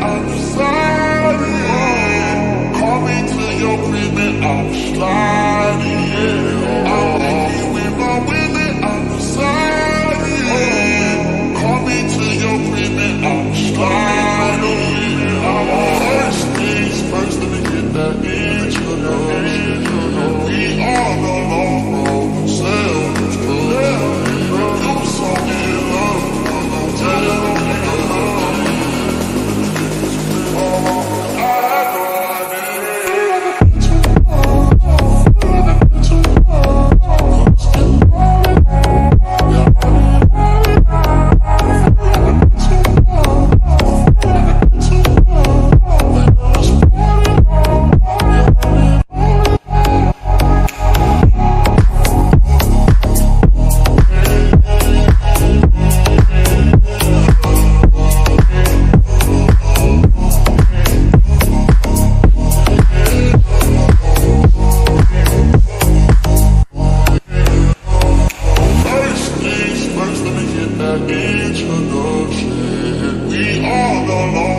undecided. Call me to your crib and I'm sliding. I'm making with my women undecided. Call me to your crib and I'm sliding. First things first, let me get that introduction. We all know long road, self-destruction. You so in love, tell me. Introduction. We all know.